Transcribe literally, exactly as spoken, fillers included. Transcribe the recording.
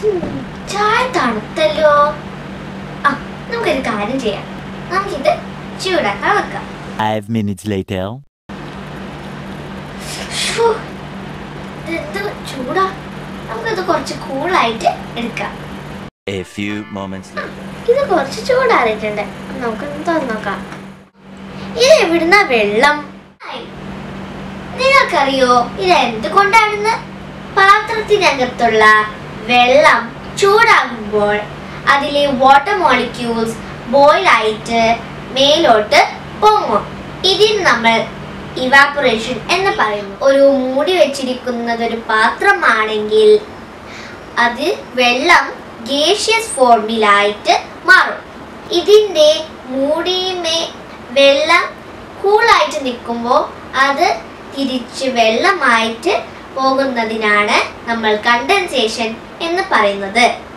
ചായ തണുത്തല്ലോ. ആ നമുക്കൊരു കാര്യം ചെയ്യാം, നമുക്കിത് ചൂടാക്കാൻ വെക്കാം. Five minutes later. ഇതെന്ത് ചൂടാ, നമുക്കിത് കുറച്ച് കൂളായിട്ട് എടുക്കാം. A few moments later. ഇത് കുറച്ച് ചൂടാറിയിട്ടുണ്ട്, നമുക്കൊന്ന് തുറന്ന് നോക്കാം. ഇത് എവിടുന്ന വെള്ളം? നിങ്ങൾക്കറിയോ ഇത് എന്തുകൊണ്ടാണെന്ന്? പാത്രത്തിനകത്തുള്ള വെള്ളം ചൂടാകുമ്പോൾ അതിലെ വാട്ടർ മോളിക്യൂൾസ് ബോയിൽ ആയിട്ട് മേലോട്ട് പൊങ്ങും. ഇതിന് നമ്മൾ ഇവാപൊറേഷൻ എന്ന് പറയുന്നു. ഒരു മൂടി വെച്ചിരിക്കുന്നത് ഒരു പാത്രമാണെങ്കിൽ അത് വെള്ളം ഗേഷ്യസ് ഫോമിലായിട്ട് മാറും. ഇതിൻ്റെ മൂടിമേ വെള്ളം കൂളായിട്ട് നിൽക്കുമ്പോൾ അത് തിരിച്ച് വെള്ളമായിട്ട് പോകുന്നതിനാണ് നമ്മൾ കണ്ടൻസേഷൻ എന്ന് പറയുന്നത്.